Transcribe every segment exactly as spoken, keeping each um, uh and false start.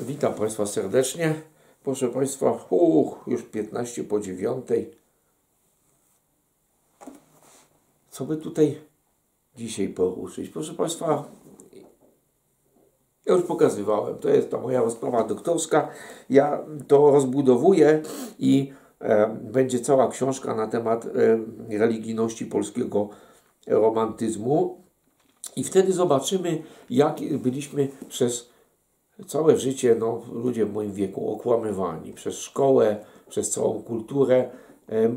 Witam Państwa serdecznie. Proszę Państwa, uch, już piętnaście po dziewiątej. Co by tutaj dzisiaj poruszyć? Proszę Państwa, ja już pokazywałem, to jest ta moja rozprawa doktorska. Ja to rozbudowuję i e, będzie cała książka na temat e, religijności polskiego romantyzmu. I wtedy zobaczymy, jak byliśmy przez całe życie, no, ludzie w moim wieku, okłamywani przez szkołę, przez całą kulturę. E, e,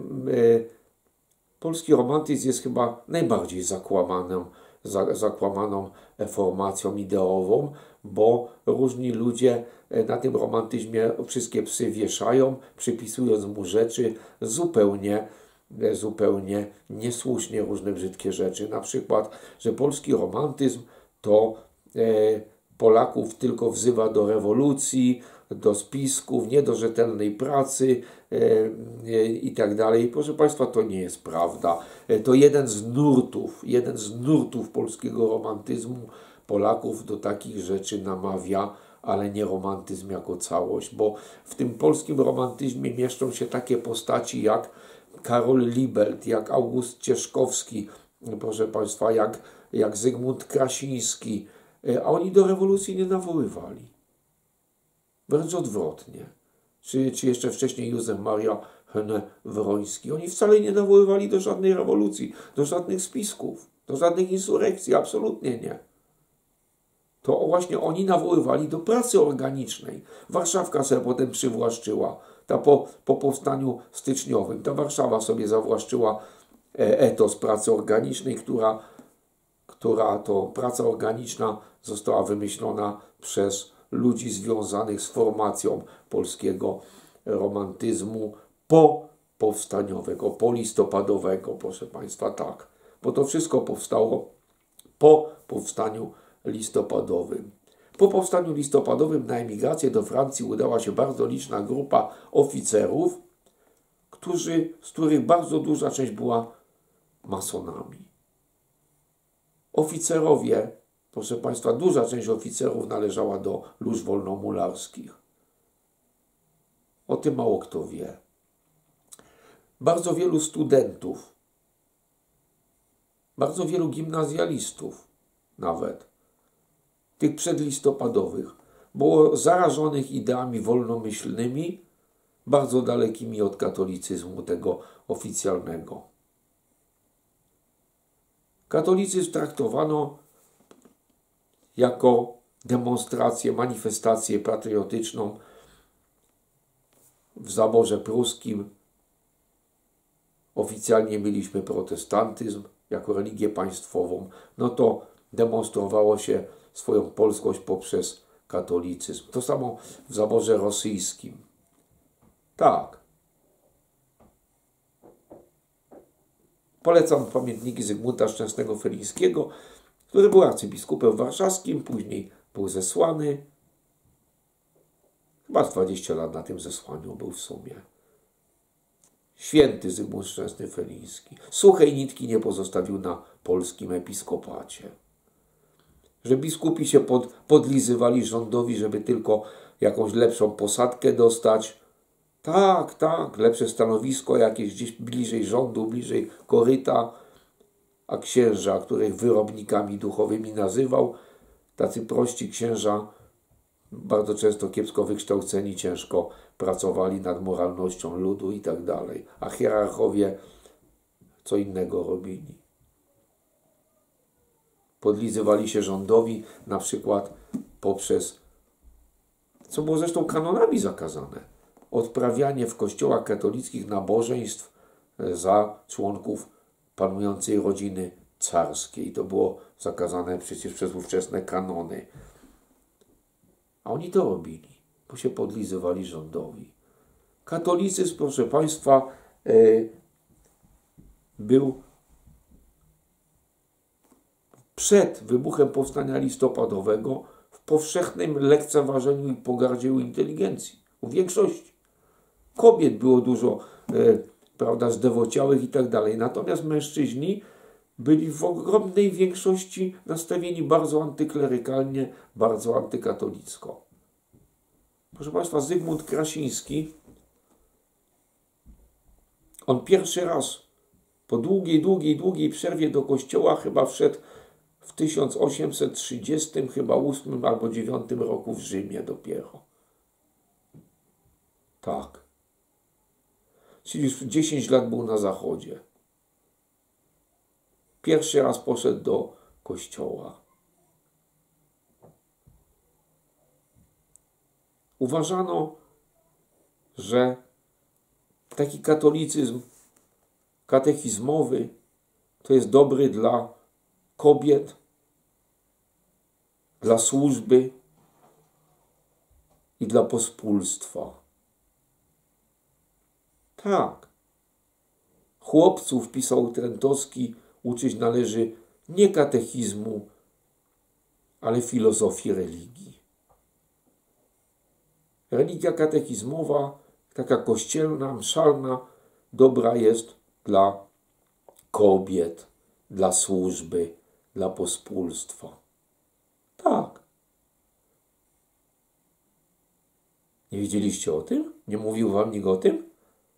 polski romantyzm jest chyba najbardziej zakłamaną, za, zakłamaną formacją ideową, bo różni ludzie na tym romantyzmie wszystkie psy wieszają, przypisując mu rzeczy zupełnie, zupełnie niesłusznie, różne brzydkie rzeczy. Na przykład, że polski romantyzm to e, Polaków tylko wzywa do rewolucji, do spisków, nie do rzetelnej pracy e, e, i tak dalej. Proszę Państwa, to nie jest prawda. E, to jeden z nurtów, jeden z nurtów polskiego romantyzmu Polaków do takich rzeczy namawia, ale nie romantyzm jako całość, bo w tym polskim romantyzmie mieszczą się takie postaci jak Karol Libelt, jak August Cieszkowski, proszę Państwa, jak, jak Zygmunt Krasiński, a oni do rewolucji nie nawoływali. Wręcz odwrotnie. Czy, czy jeszcze wcześniej Józef Maria Henne-Wroński. Oni wcale nie nawoływali do żadnej rewolucji, do żadnych spisków, do żadnych insurekcji. Absolutnie nie. To właśnie oni nawoływali do pracy organicznej. Warszawka sobie potem przywłaszczyła. Ta po, po powstaniu styczniowym. Ta Warszawa sobie zawłaszczyła etos pracy organicznej, która, która to praca organiczna została wymyślona przez ludzi związanych z formacją polskiego romantyzmu popowstaniowego, polistopadowego, proszę Państwa, tak. Bo to wszystko powstało po powstaniu listopadowym. Po powstaniu listopadowym na emigrację do Francji udała się bardzo liczna grupa oficerów, którzy, z których bardzo duża część była masonami. Oficerowie, proszę Państwa, duża część oficerów należała do lóż wolnomularskich. O tym mało kto wie. Bardzo wielu studentów, bardzo wielu gimnazjalistów nawet, tych przedlistopadowych, było zarażonych ideami wolnomyślnymi, bardzo dalekimi od katolicyzmu tego oficjalnego. Katolicyzm traktowano jako demonstrację, manifestację patriotyczną. W zaborze pruskim oficjalnie mieliśmy protestantyzm jako religię państwową. No to demonstrowało się swoją polskość poprzez katolicyzm. To samo w zaborze rosyjskim. Tak. Polecam pamiętniki Zygmunta Szczęsnego Felińskiego, który był arcybiskupem warszawskim, później był zesłany. Chyba dwadzieścia lat na tym zesłaniu był w sumie. Święty Zygmunt Szczęsny Feliński. Suchej nitki nie pozostawił na polskim episkopacie. Że biskupi się pod, podlizywali rządowi, żeby tylko jakąś lepszą posadkę dostać. Tak, tak, lepsze stanowisko jakieś gdzieś bliżej rządu, bliżej koryta. A księża, których wyrobnikami duchowymi nazywał, tacy prości księża, bardzo często kiepsko wykształceni, ciężko pracowali nad moralnością ludu i tak dalej. A hierarchowie co innego robili. Podlizywali się rządowi na przykład poprzez, co było zresztą kanonami zakazane, odprawianie w kościołach katolickich nabożeństw za członków panującej rodziny carskiej. To było zakazane przecież przez ówczesne kanony. A oni to robili, bo się podlizywali rządowi. Katolicyzm, proszę Państwa, yy, był przed wybuchem powstania listopadowego w powszechnym lekceważeniu i pogardzie u inteligencji, u większości. Kobiet było dużo, yy, prawda, zdewociałych i tak dalej. Natomiast mężczyźni byli w ogromnej większości nastawieni bardzo antyklerykalnie, bardzo antykatolicko. Proszę Państwa, Zygmunt Krasiński, on pierwszy raz po długiej, długiej, długiej przerwie do kościoła chyba wszedł w tysiąc osiemset trzydziestym, chyba ósmym albo dziewiątym roku w Rzymie dopiero. Tak. Czyli już dziesięć lat był na zachodzie. Pierwszy raz poszedł do kościoła. Uważano, że taki katolicyzm katechizmowy to jest dobry dla kobiet, dla służby i dla pospólstwa. Tak. Chłopców, pisał Trentowski, uczyć należy nie katechizmu, ale filozofii religii. Religia katechizmowa, taka kościelna, mszalna, dobra jest dla kobiet, dla służby, dla pospólstwa. Tak. Nie wiedzieliście o tym? Nie mówił wam nikt o tym?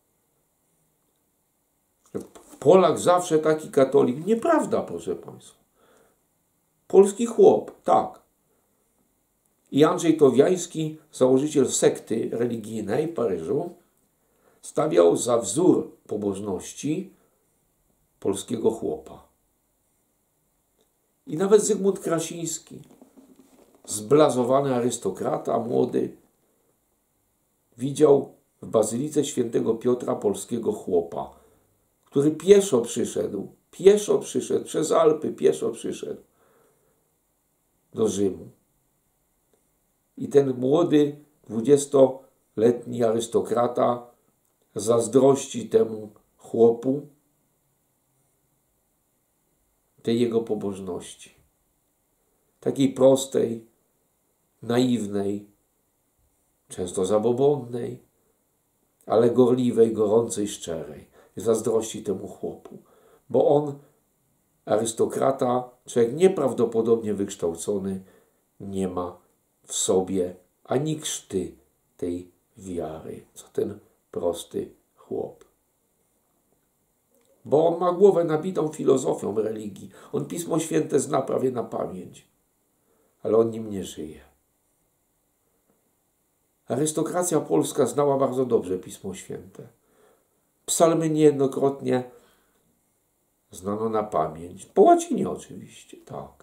Polak zawsze taki katolik. Nieprawda, proszę Państwa. Polski chłop, tak. I Andrzej Towiański, założyciel sekty religijnej w Paryżu, stawiał za wzór pobożności polskiego chłopa. I nawet Zygmunt Krasiński, zblazowany arystokrata, młody, widział w bazylice świętego Piotra polskiego chłopa, który pieszo przyszedł, pieszo przyszedł, przez Alpy pieszo przyszedł do Rzymu. I ten młody, dwudziestoletni arystokrata zazdrości temu chłopu tej jego pobożności. Takiej prostej, naiwnej, często zabobonnej, ale gorliwej, gorącej, szczerej. Zazdrości temu chłopu. Bo on, arystokrata, człowiek nieprawdopodobnie wykształcony, nie ma w sobie ani krzty tej wiary, co ten prosty chłop. Bo on ma głowę nabitą filozofią religii. On Pismo Święte zna prawie na pamięć, ale on nim nie żyje. Arystokracja polska znała bardzo dobrze Pismo Święte. Psalmy niejednokrotnie znano na pamięć. Po łacinie oczywiście, tak.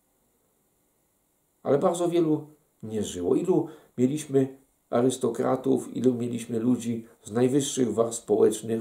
Ale bardzo wielu nie żyło. Ilu mieliśmy arystokratów, ilu mieliśmy ludzi z najwyższych warstw społecznych,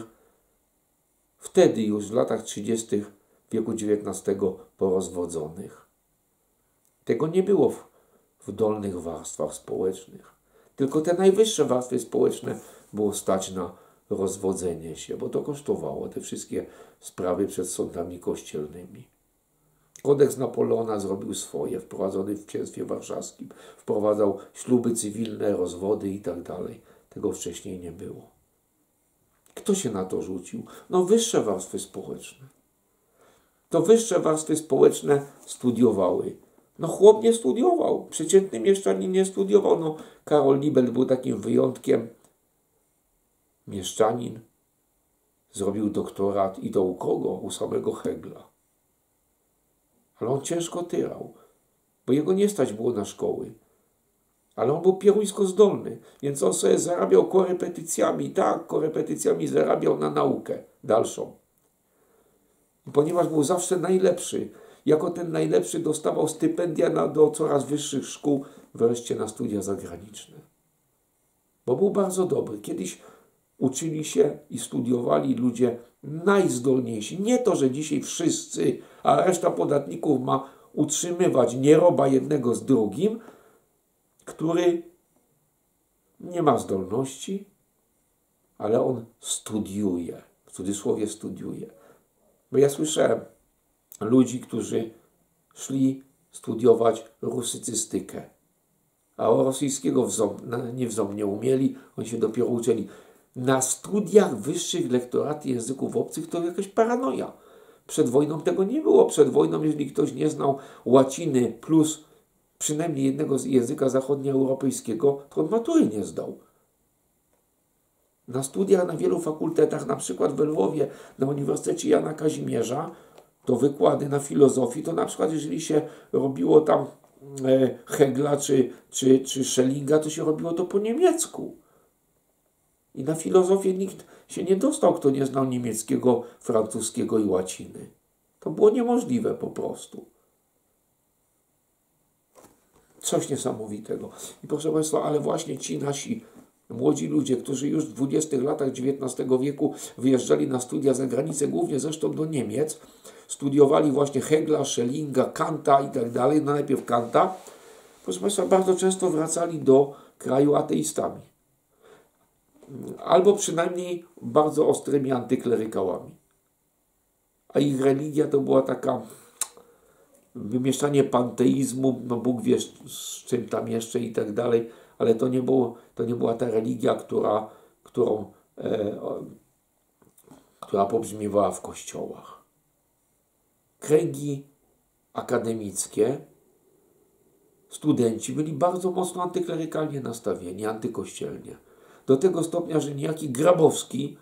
wtedy już w latach trzydziestych wieku dziewiętnastego porozwodzonych. Tego nie było w, w dolnych warstwach społecznych. Tylko te najwyższe warstwy społeczne było stać na rozwodzenie się, bo to kosztowało te wszystkie sprawy przed sądami kościelnymi. Kodeks Napoleona zrobił swoje, wprowadzony w księstwie warszawskim. Wprowadzał śluby cywilne, rozwody i tak dalej. Tego wcześniej nie było. Kto się na to rzucił? No wyższe warstwy społeczne. To wyższe warstwy społeczne studiowały. No chłop nie studiował. Przeciętny mieszczanin nie studiował. No Karol Libel był takim wyjątkiem. Mieszczanin zrobił doktorat i to u kogo? U samego Hegla. Ale on ciężko tyrał, bo jego nie stać było na szkoły. Ale on był pieruńsko zdolny, więc on sobie zarabiał korepetycjami, tak, korepetycjami zarabiał na naukę dalszą. I ponieważ był zawsze najlepszy, jako ten najlepszy dostawał stypendia na, do coraz wyższych szkół, wreszcie na studia zagraniczne. Bo był bardzo dobry. Kiedyś uczyli się i studiowali ludzie najzdolniejsi. Nie to, że dzisiaj wszyscy, a reszta podatników ma utrzymywać nieroba jednego z drugim, który nie ma zdolności, ale on studiuje. W cudzysłowie studiuje. Bo ja słyszałem ludzi, którzy szli studiować rusycystykę, a o rosyjskiego wzom, nie wzom nie umieli, oni się dopiero uczyli. Na studiach wyższych lektoraty języków obcych to jakaś paranoja. Przed wojną tego nie było. Przed wojną, jeżeli ktoś nie znał łaciny plus przynajmniej jednego z języka zachodnioeuropejskiego, to on matury nie zdał. Na studiach na wielu fakultetach, na przykład w Lwowie, na Uniwersytecie Jana Kazimierza, to wykłady na filozofii, to na przykład jeżeli się robiło tam e, Hegla czy, czy, czy Schellinga, to się robiło to po niemiecku. I na filozofię nikt się nie dostał, kto nie znał niemieckiego, francuskiego i łaciny. To było niemożliwe po prostu. Coś niesamowitego. I proszę Państwa, ale właśnie ci nasi młodzi ludzie, którzy już w dwudziestych latach dziewiętnastego wieku wyjeżdżali na studia za granicę, głównie zresztą do Niemiec, studiowali właśnie Hegla, Schellinga, Kanta i tak dalej, no najpierw Kanta, proszę Państwa, bardzo często wracali do kraju ateistami. Albo przynajmniej bardzo ostrymi antyklerykałami. A ich religia to była taka wymieszanie panteizmu, no Bóg wie z czym tam jeszcze i tak dalej, ale to nie, było, to nie była ta religia, która, którą, e, która pobrzmiewała w kościołach. Kręgi akademickie, studenci byli bardzo mocno antyklerykalnie nastawieni, antykościelnie. Do tego stopnia, że niejaki Grabowski,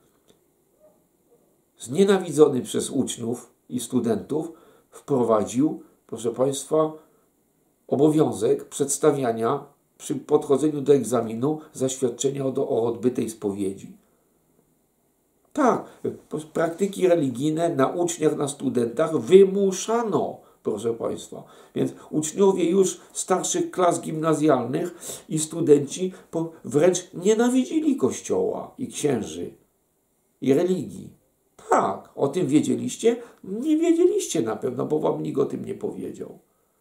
znienawidzony przez uczniów i studentów, wprowadził, proszę Państwa, obowiązek przedstawiania przy podchodzeniu do egzaminu zaświadczenia o, o odbytej spowiedzi. Tak, praktyki religijne na uczniach, na studentach wymuszano, proszę Państwa. Więc uczniowie już starszych klas gimnazjalnych i studenci wręcz nienawidzili Kościoła i księży i religii. Tak, o tym wiedzieliście? Nie wiedzieliście na pewno, bo wam nikt o tym nie powiedział.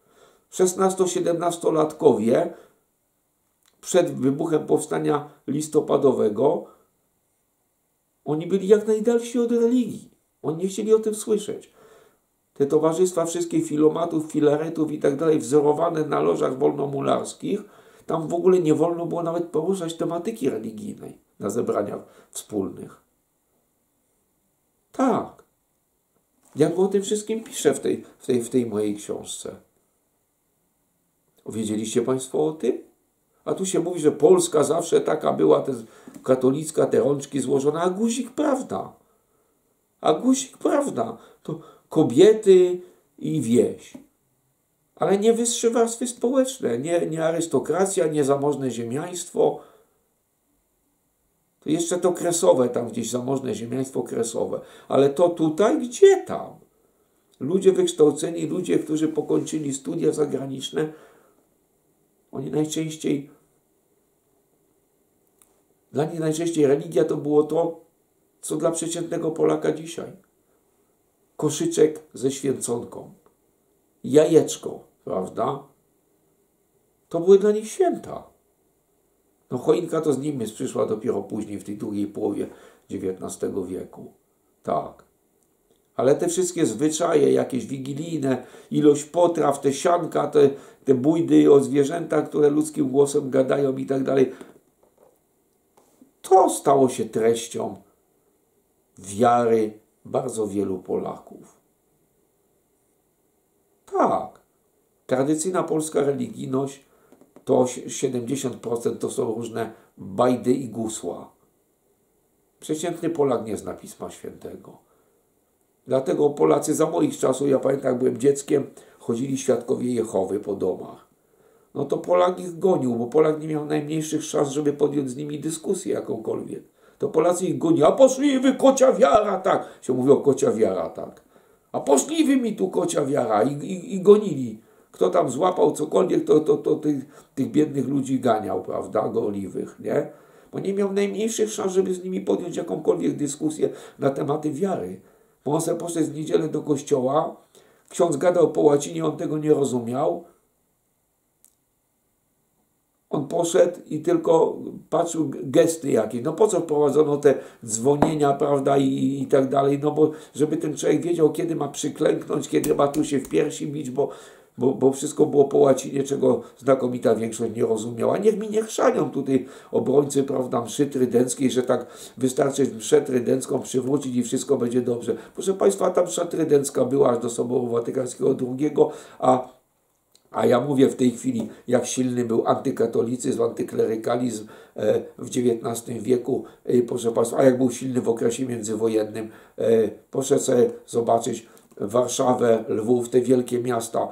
szesnasto-siedemnastolatkowie przed wybuchem powstania listopadowego oni byli jak najdalsi od religii. Oni nie chcieli o tym słyszeć. Te towarzystwa wszystkie filomatów, filaretów i tak dalej, wzorowane na lożach wolnomularskich, tam w ogóle nie wolno było nawet poruszać tematyki religijnej na zebraniach wspólnych. Tak. Jak o tym wszystkim piszę w tej, w tej, w tej mojej książce. Wiedzieliście Państwo o tym? A tu się mówi, że Polska zawsze taka była, te katolicka, te rączki złożone, a guzik prawda. A guzik prawda. To kobiety i wieś. Ale nie wyższe warstwy społeczne, nie, nie arystokracja, nie zamożne ziemiaństwo. To jeszcze to kresowe, tam gdzieś zamożne ziemiaństwo kresowe. Ale to tutaj, gdzie tam? Ludzie wykształceni, ludzie, którzy pokończyli studia zagraniczne, oni najczęściej, dla nich najczęściej religia to było to, co dla przeciętnego Polaka dzisiaj. Koszyczek ze święconką, jajeczko, prawda? To były dla nich święta. No choinka to z Niemiec przyszła dopiero później, w tej drugiej połowie dziewiętnastego wieku. Tak. Ale te wszystkie zwyczaje, jakieś wigilijne, ilość potraw, te sianka, te, te bójdy o zwierzęta, które ludzkim głosem gadają i tak dalej, to stało się treścią wiary bardzo wielu Polaków. Tak. Tradycyjna polska religijność to siedemdziesiąt procent to są różne bajdy i gusła. Przeciętny Polak nie zna Pisma Świętego. Dlatego Polacy za moich czasów, ja pamiętam jak byłem dzieckiem, chodzili świadkowie Jehowy po domach. No to Polak ich gonił, bo Polak nie miał najmniejszych szans, żeby podjąć z nimi dyskusję jakąkolwiek. To Polacy ich gonili, a poszli wy kocia wiara, tak. Się mówiło kocia wiara, tak. A poszli wy mi tu kocia wiara i, i, i gonili. Kto tam złapał cokolwiek, to, to, to tych, tych biednych ludzi ganiał, prawda, gorliwych, nie? Bo nie miał najmniejszych szans, żeby z nimi podjąć jakąkolwiek dyskusję na tematy wiary. Bo on sobie poszedł w niedzielę do kościoła, ksiądz gadał po łacinie, on tego nie rozumiał. On poszedł i tylko patrzył gesty jakie. No po co wprowadzono te dzwonienia, prawda, i, i tak dalej, no bo żeby ten człowiek wiedział, kiedy ma przyklęknąć, kiedy ma tu się w piersi bić, bo Bo, bo wszystko było po łacinie, czego znakomita większość nie rozumiała. Niech mi nie chrzanią tutaj obrońcy, prawda, mszy trydenckiej, że tak wystarczy mszę trydencką przywrócić i wszystko będzie dobrze. Proszę Państwa, ta msza trydencka była aż do Soboru Watykańskiego drugiego, a A ja mówię w tej chwili, jak silny był antykatolicyzm, antyklerykalizm w dziewiętnastym wieku, proszę Państwa, a jak był silny w okresie międzywojennym. Proszę sobie zobaczyć Warszawę, Lwów, te wielkie miasta,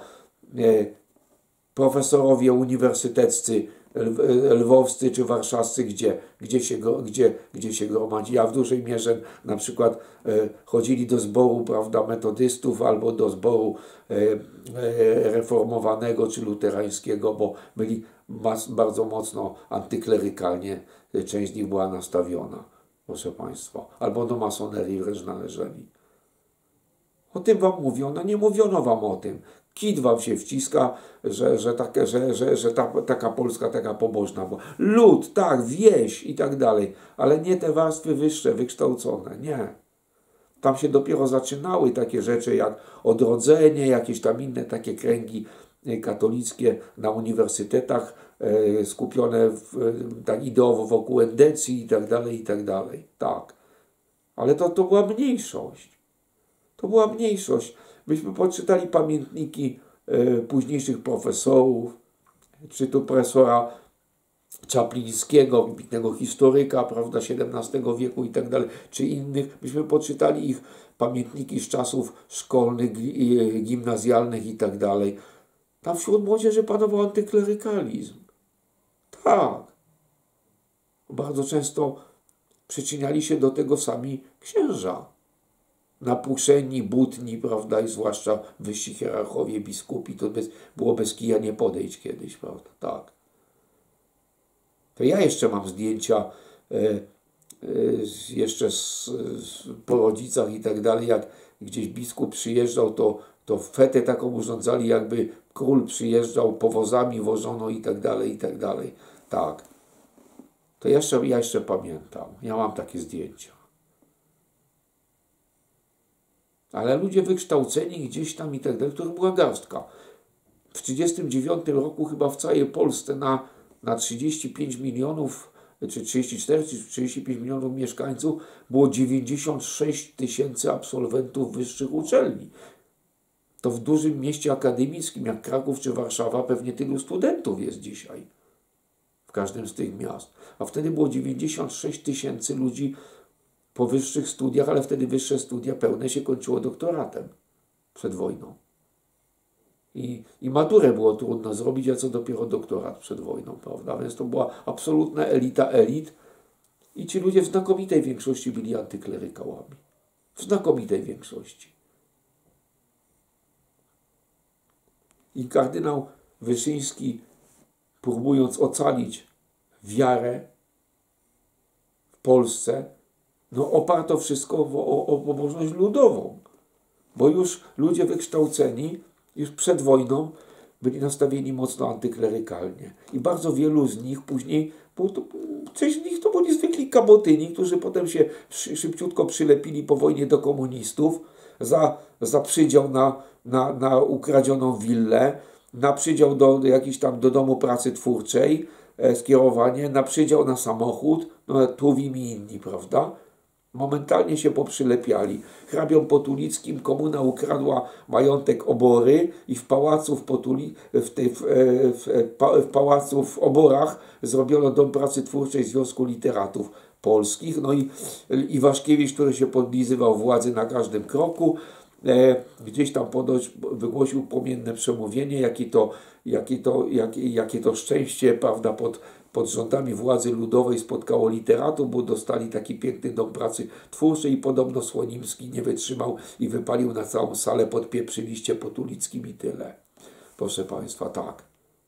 profesorowie uniwersyteccy, lwowscy czy warszawscy, gdzie, gdzie, się, gdzie, gdzie się gromadzi. A w dużej mierze na przykład e, chodzili do zboru, prawda, metodystów albo do zboru e, e, reformowanego czy luterańskiego, bo byli mas, bardzo mocno antyklerykalnie, część z nich była nastawiona, proszę Państwa, albo do masonerii wręcz należeli. O tym wam mówiono, nie mówiono wam o tym. Kit wam się wciska, że, że, tak, że, że, że ta, taka Polska taka pobożna była. Lud, tak, wieś i tak dalej, ale nie te warstwy wyższe, wykształcone, nie. Tam się dopiero zaczynały takie rzeczy jak odrodzenie, jakieś tam inne takie kręgi katolickie na uniwersytetach, e, skupione w, tak ideowo wokół endecji i tak dalej, i tak dalej. Tak. Ale to, to była mniejszość. To była mniejszość. Myśmy poczytali pamiętniki e, późniejszych profesorów, czy to profesora Czaplińskiego, wybitnego historyka, prawda, siedemnastego wieku i tak dalej, czy innych. Myśmy poczytali ich pamiętniki z czasów szkolnych, gimnazjalnych i tak dalej. Tam wśród młodzieży panował antyklerykalizm. Tak. Bardzo często przyczyniali się do tego sami księża. Napuszeni, butni, prawda, i zwłaszcza wyżsi hierarchowie, biskupi, to bez, było bez kija nie podejść kiedyś, prawda, tak. To ja jeszcze mam zdjęcia e, e, jeszcze z, z, po rodzicach i tak dalej, jak gdzieś biskup przyjeżdżał, to, to fetę taką urządzali, jakby król przyjeżdżał, powozami wożono i tak dalej, i tak dalej, tak. To jeszcze, ja jeszcze pamiętam, ja mam takie zdjęcia. Ale ludzie wykształceni gdzieś tam i tak dalej, których była garstka. W tysiąc dziewięćset trzydziestym dziewiątym roku chyba w całej Polsce na, na trzydzieści pięć milionów, czy trzydzieści cztery, czy trzydzieści pięć milionów mieszkańców było dziewięćdziesiąt sześć tysięcy absolwentów wyższych uczelni. To w dużym mieście akademickim jak Kraków czy Warszawa pewnie tylu studentów jest dzisiaj. W każdym z tych miast. A wtedy było dziewięćdziesiąt sześć tysięcy ludzi po wyższych studiach, ale wtedy wyższe studia pełne się kończyło doktoratem przed wojną. I, i maturę było trudno zrobić, a co dopiero doktorat przed wojną, prawda? Więc to była absolutna elita elit i ci ludzie w znakomitej większości byli antyklerykałami. W znakomitej większości. I kardynał Wyszyński, próbując ocalić wiarę w Polsce, no oparto wszystko o, o pobożność ludową, bo już ludzie wykształceni już przed wojną byli nastawieni mocno antyklerykalnie i bardzo wielu z nich później, bo to, część z nich to byli zwykli kabotyni, którzy potem się szybciutko przylepili po wojnie do komunistów za, za przydział na, na, na ukradzioną willę, na przydział do, do jakiejś tam do domu pracy twórczej, e, skierowanie, na przydział na samochód, no Tuwim i inni, prawda? Momentalnie się poprzylepiali. Hrabią Potulickim komuna ukradła majątek Obory i w pałacu w, Potuli, w, tej, w, w, w pałacu w Oborach zrobiono dom pracy twórczej Związku Literatów Polskich. No i Iwaszkiewicz, który się podlizywał władzy na każdym kroku, e, gdzieś tam ponoć wygłosił płomienne przemówienie, jakie to, jakie to, jakie, jakie to szczęście, prawda, pod pod rządami władzy ludowej spotkało literatów, bo dostali taki piękny dom pracy twórczej i podobno Słonimski nie wytrzymał i wypalił na całą salę pod pieprzyliście Potulickim i tyle. Proszę Państwa, tak.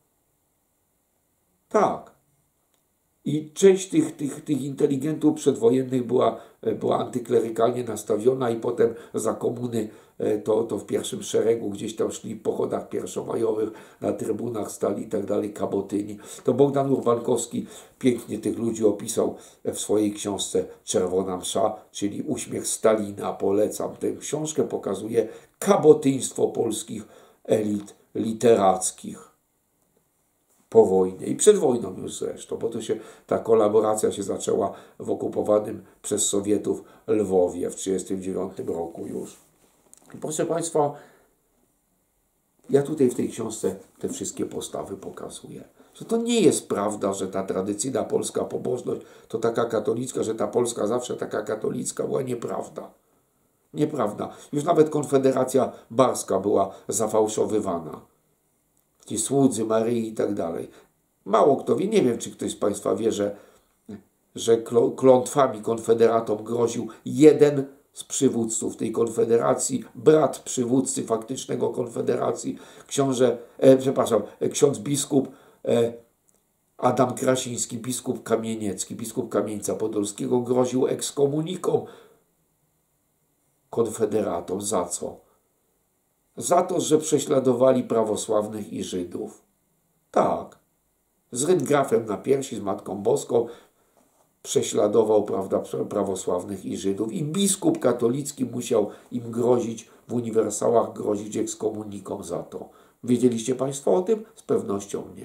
Tak. I część tych, tych, tych inteligentów przedwojennych była, była antyklerykalnie nastawiona i potem za komuny to, to w pierwszym szeregu gdzieś tam szli w pochodach pierwszomajowych, na trybunach stali i tak dalej, kabotyni. To Bogdan Urbankowski pięknie tych ludzi opisał w swojej książce Czerwona msza, czyli Uśmiech Stalina. Polecam tę książkę, pokazuje kabotyństwo polskich elit literackich po wojnie i przed wojną już zresztą, bo to się, ta kolaboracja się zaczęła w okupowanym przez Sowietów Lwowie w tysiąc dziewięćset trzydziestym dziewiątym roku już. I proszę Państwa, Ja tutaj w tej książce te wszystkie postawy pokazuję. Że to nie jest prawda, że ta tradycyjna polska pobożność to taka katolicka, że ta Polska zawsze taka katolicka była nieprawda. Nieprawda. Już nawet Konfederacja Barska była zafałszowywana. Ci słudzy Maryi i tak dalej. Mało kto wie, nie wiem, czy ktoś z Państwa wie, że, że klątwami konfederatom groził jeden z przywódców tej konfederacji, brat przywódcy faktycznego konfederacji, książę, e, przepraszam, ksiądz biskup e, Adam Krasiński, biskup kamieniecki, biskup Kamieńca Podolskiego, groził ekskomuniką konfederatom. Za co? Za to, że prześladowali prawosławnych i Żydów. Tak. Z ryngrafem na piersi, z Matką Boską prześladował, prawda, prawosławnych i Żydów. I biskup katolicki musiał im grozić, w uniwersałach grozić ekskomuniką za to. Wiedzieliście Państwo o tym? Z pewnością nie.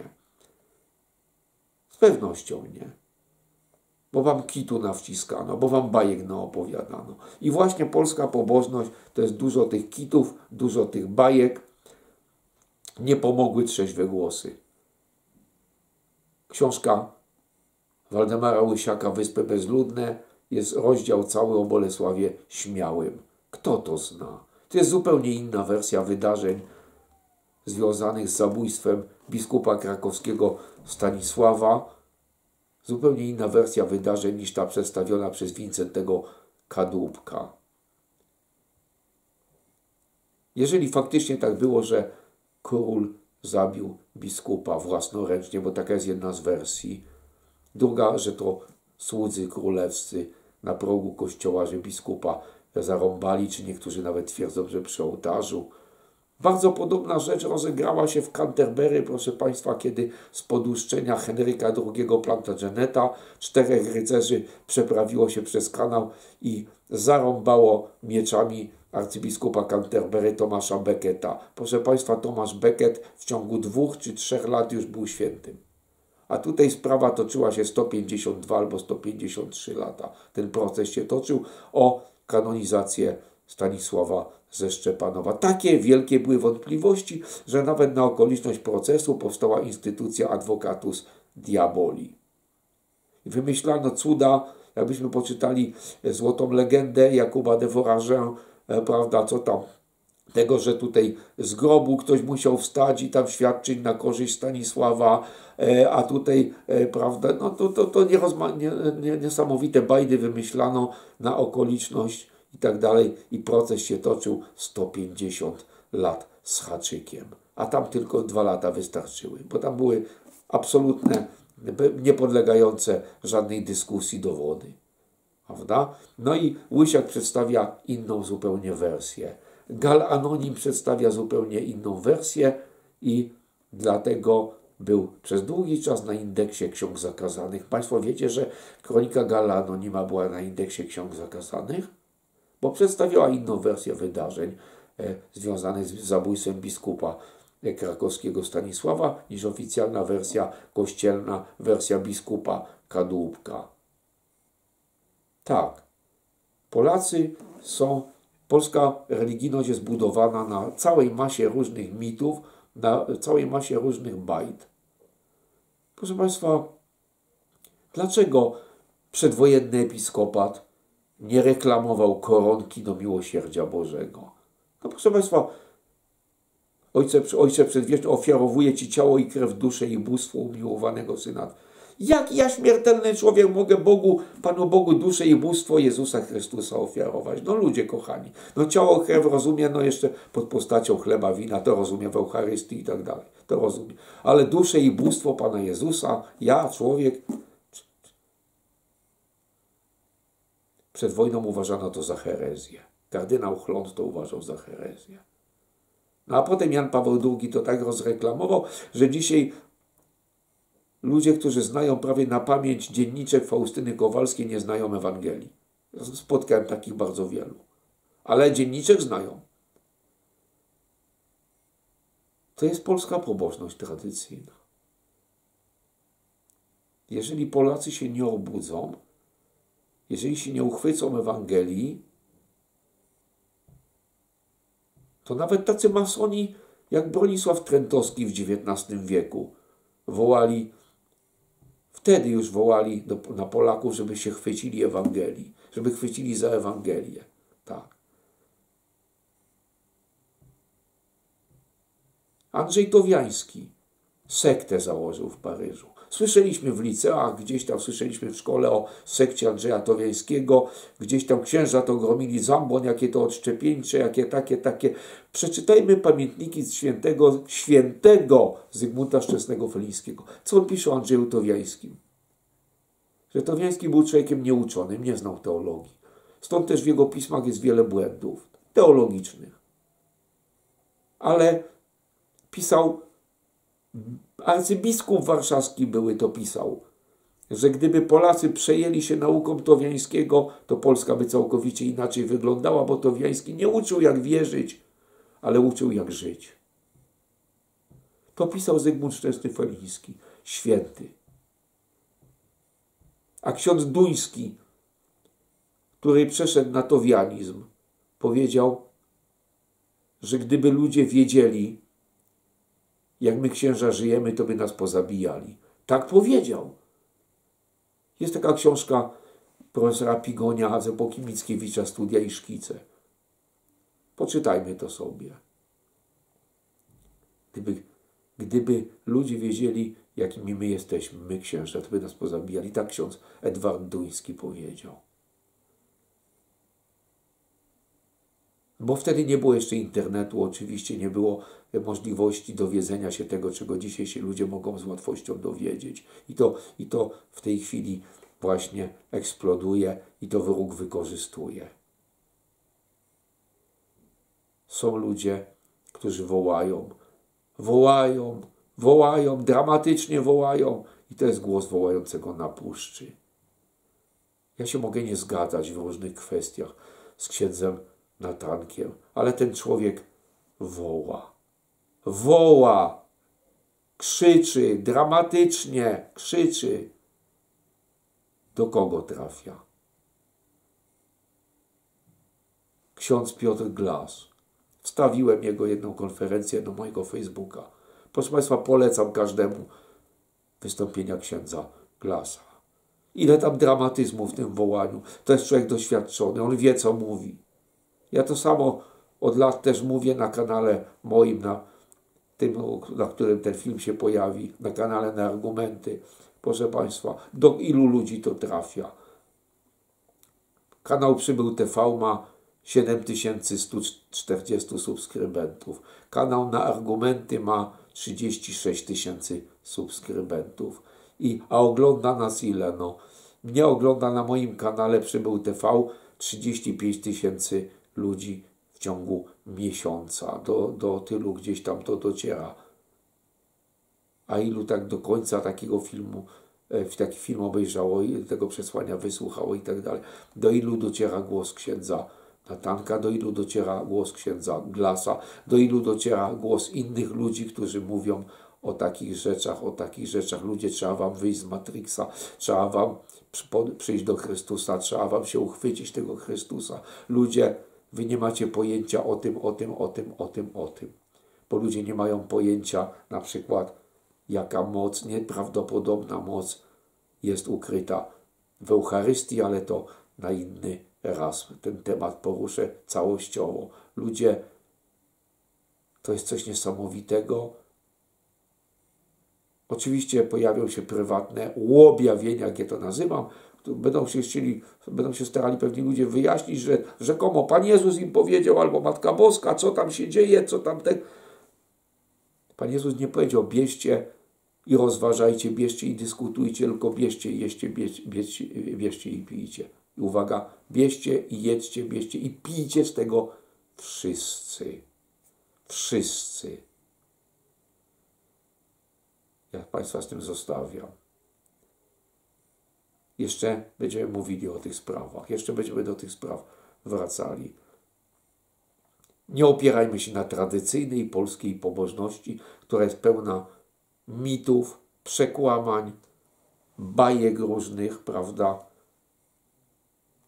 Z pewnością nie. Bo wam kitu nawciskano, bo wam bajek naopowiadano. I właśnie polska pobożność to jest dużo tych kitów, dużo tych bajek. Nie pomogły trzeźwe głosy. Książka Waldemara Łysiaka Wyspy Bezludne jest rozdział cały o Bolesławie Śmiałym. Kto to zna? To jest zupełnie inna wersja wydarzeń związanych z zabójstwem biskupa krakowskiego Stanisława. Zupełnie inna wersja wydarzeń niż ta przedstawiona przez Wincentego Kadłubka. Jeżeli faktycznie tak było, że król zabił biskupa własnoręcznie, bo taka jest jedna z wersji. Druga, że to słudzy królewscy na progu kościoła, że biskupa zarąbali, czy niektórzy nawet twierdzą, że przy ołtarzu. Bardzo podobna rzecz rozegrała się w Canterbury, proszę Państwa, kiedy z poduszczenia Henryka drugiego Plantageneta czterech rycerzy przeprawiło się przez kanał i zarąbało mieczami arcybiskupa Canterbury Tomasza Becketa. Proszę Państwa, Tomasz Becket w ciągu dwóch czy trzech lat już był świętym. A tutaj sprawa toczyła się sto pięćdziesiąt dwa albo sto pięćdziesiąt trzy lata. Ten proces się toczył o kanonizację Stanisława ze Szczepanowa. Takie wielkie były wątpliwości, że nawet na okoliczność procesu powstała instytucja Advocatus Diaboli. I wymyślano cuda, jakbyśmy poczytali Złotą Legendę Jakuba de Voragen, prawda, co tam, tego, że tutaj z grobu ktoś musiał wstać i tam świadczyć na korzyść Stanisława, a tutaj, prawda, no to, to, to nierozma- nie, nie, niesamowite bajdy wymyślano na okoliczność i tak dalej, i proces się toczył sto pięćdziesiąt lat z haczykiem. A tam tylko dwa lata wystarczyły, bo tam były absolutne, niepodlegające żadnej dyskusji dowody. Prawda? No i Łysiak przedstawia inną zupełnie wersję. Gal Anonim przedstawia zupełnie inną wersję i dlatego był przez długi czas na indeksie ksiąg zakazanych. Państwo wiecie, że kronika Gala Anonima była na indeksie ksiąg zakazanych? Bo przedstawiała inną wersję wydarzeń e, związanych z zabójstwem biskupa e, krakowskiego Stanisława niż oficjalna wersja kościelna, wersja biskupa Kadłubka. Tak, Polacy są, polska religijność jest budowana na całej masie różnych mitów, na całej masie różnych bajd. Proszę Państwa, dlaczego przedwojenny episkopat nie reklamował koronki do miłosierdzia Bożego? No proszę Państwa, Ojcze, Ojcze Przedwieczny, ofiarowuję Ci ciało i krew, duszę i bóstwo umiłowanego Syna. Jak ja, śmiertelny człowiek, mogę Bogu, Panu Bogu, duszę i bóstwo Jezusa Chrystusa ofiarować? No ludzie kochani, no ciało, krew rozumiem, no jeszcze pod postacią chleba, wina, to rozumiem w Eucharystii i tak dalej, to rozumiem. Ale duszę i bóstwo Pana Jezusa, ja, człowiek, przed wojną uważano to za herezję. Kardynał Chląd to uważał za herezję. No a potem Jan Paweł drugi to tak rozreklamował, że dzisiaj ludzie, którzy znają prawie na pamięć dzienniczek Faustyny Kowalskiej, nie znają Ewangelii. Spotkałem takich bardzo wielu. Ale dzienniczek znają. To jest polska pobożność tradycyjna. Jeżeli Polacy się nie obudzą, jeżeli się nie uchwycą Ewangelii, to nawet tacy masoni Jak Bronisław Trentowski w dziewiętnastym wieku. Wołali, wtedy już wołali do, na Polaków, żeby się chwycili Ewangelii, żeby chwycili za Ewangelię. Tak. Andrzej Towiański sektę założył w Paryżu. Słyszeliśmy w liceach, gdzieś tam słyszeliśmy w szkole o sekcie Andrzeja Towiańskiego, gdzieś tam księża to gromili zambon, jakie to odszczepieńcze, jakie takie, takie. Przeczytajmy pamiętniki świętego, świętego Zygmunta Szczesnego-Felińskiego. Co on pisze o Andrzeju Towiańskim? Że Towiański był człowiekiem nieuczonym, nie znał teologii. Stąd też w jego pismach jest wiele błędów teologicznych. Ale pisał, arcybiskup warszawski były to pisał, że gdyby Polacy przejęli się nauką Towiańskiego, to Polska by całkowicie inaczej wyglądała, bo Towiański nie uczył jak wierzyć, ale uczył jak żyć. To pisał Zygmunt Szczesny-Feliński, święty. A ksiądz Duński, który przeszedł na towianizm, powiedział, że gdyby ludzie wiedzieli, jak my księża żyjemy, to by nas pozabijali. Tak powiedział. Jest taka książka profesora Pigonia z epoki Mickiewicza, Studia i szkice. Poczytajmy to sobie. Gdyby, gdyby ludzie wiedzieli, jakimi my jesteśmy, my księża, to by nas pozabijali. Tak ksiądz Edward Duński powiedział. Bo wtedy nie było jeszcze internetu, oczywiście nie było możliwości dowiedzenia się tego, czego dzisiaj się ludzie mogą z łatwością dowiedzieć. I to, i to w tej chwili właśnie eksploduje i to wróg wykorzystuje. Są ludzie, którzy wołają, wołają, wołają, dramatycznie wołają i to jest głos wołającego na puszczy. Ja się mogę nie zgadzać w różnych kwestiach z księdzem Natankiem, ale ten człowiek woła. Woła, krzyczy, dramatycznie krzyczy. Do kogo trafia? Ksiądz Piotr Glas. Wstawiłem jego jedną konferencję do mojego Facebooka. Proszę Państwa, polecam każdemu wystąpienia księdza Glasa. Ile tam dramatyzmu w tym wołaniu. To jest człowiek doświadczony, on wie, co mówi. Ja to samo od lat też mówię na kanale moim, na tym, na którym ten film się pojawi, na kanale Na Argumenty. Proszę Państwa, do ilu ludzi to trafia? Kanał Przybył T V ma siedem tysięcy sto czterdzieści subskrybentów. Kanał Na Argumenty ma trzydzieści sześć tysięcy subskrybentów. I, a ogląda nas ile? No, mnie ogląda na moim kanale Przybył T V trzydzieści pięć tysięcy ludzi w ciągu miesiąca. Do, do tylu gdzieś tam to dociera. A ilu tak do końca takiego filmu, taki film obejrzało i tego przesłania wysłuchało i tak dalej. Do ilu dociera głos księdza Natanka, do ilu dociera głos księdza Glasa, do ilu dociera głos innych ludzi, którzy mówią o takich rzeczach, o takich rzeczach. Ludzie, trzeba wam wyjść z Matrixa, trzeba wam przyjść do Chrystusa, trzeba wam się uchwycić tego Chrystusa. Ludzie, wy nie macie pojęcia o tym, o tym, o tym, o tym, o tym. Bo ludzie nie mają pojęcia na przykład, jaka moc, nieprawdopodobna moc jest ukryta w Eucharystii, ale to na inny raz. Ten temat poruszę całościowo. Ludzie, to jest coś niesamowitego. Oczywiście pojawią się prywatne łobjawienia, jak ja to nazywam. Będą się chcieli, będą się starali pewni ludzie wyjaśnić, że rzekomo Pan Jezus im powiedział, albo Matka Boska, co tam się dzieje, co tam te... Pan Jezus nie powiedział, bierzcie i rozważajcie, bierzcie i dyskutujcie, tylko bierzcie i jeźcie, bierzcie, bierzcie, bierzcie i pijcie. I uwaga, bierzcie i jedzcie, bierzcie i pijcie z tego wszyscy. Wszyscy. Ja Państwa z tym zostawiam. Jeszcze będziemy mówili o tych sprawach. Jeszcze będziemy do tych spraw wracali. Nie opierajmy się na tradycyjnej polskiej pobożności, która jest pełna mitów, przekłamań, bajek różnych, prawda?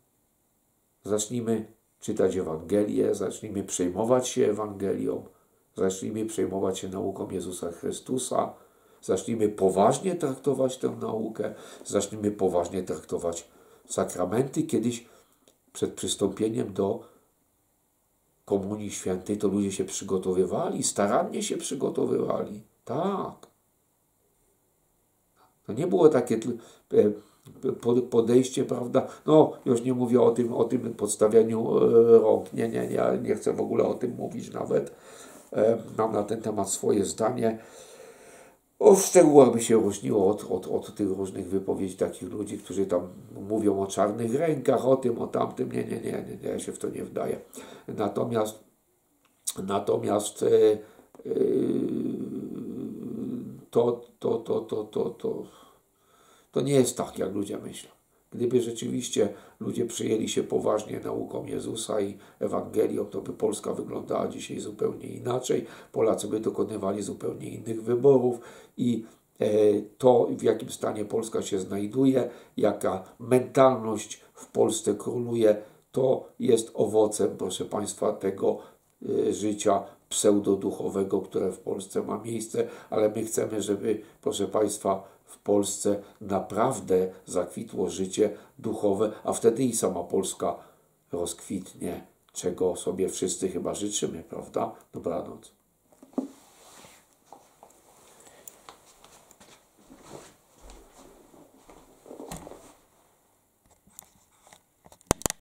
Zacznijmy czytać Ewangelię, zacznijmy przejmować się Ewangelią, zacznijmy przejmować się nauką Jezusa Chrystusa, zacznijmy poważnie traktować tę naukę, zacznijmy poważnie traktować sakramenty. Kiedyś przed przystąpieniem do Komunii Świętej to ludzie się przygotowywali, starannie się przygotowywali. Tak. To nie było takie podejście, prawda? No, już nie mówię o tym, o tym podstawianiu rąk. Nie, nie, nie, nie chcę w ogóle o tym mówić nawet. Mam na ten temat swoje zdanie. O, w szczegółach by się różniło od, od, od tych różnych wypowiedzi takich ludzi, którzy tam mówią o czarnych rękach, o tym, o tamtym. Nie, nie, nie, nie, nie ja się w to nie wdaję. Natomiast, natomiast yy, yy, to, to, to, to, to, to, to nie jest tak, jak ludzie myślą. Gdyby rzeczywiście ludzie przyjęli się poważnie nauką Jezusa i Ewangelią, to by Polska wyglądała dzisiaj zupełnie inaczej. Polacy by dokonywali zupełnie innych wyborów i to, w jakim stanie Polska się znajduje, jaka mentalność w Polsce króluje, to jest owocem, proszę Państwa, tego życia pseudoduchowego, które w Polsce ma miejsce, ale my chcemy, żeby, proszę Państwa, w Polsce naprawdę zakwitło życie duchowe, a wtedy i sama Polska rozkwitnie, czego sobie wszyscy chyba życzymy, prawda? Dobranoc.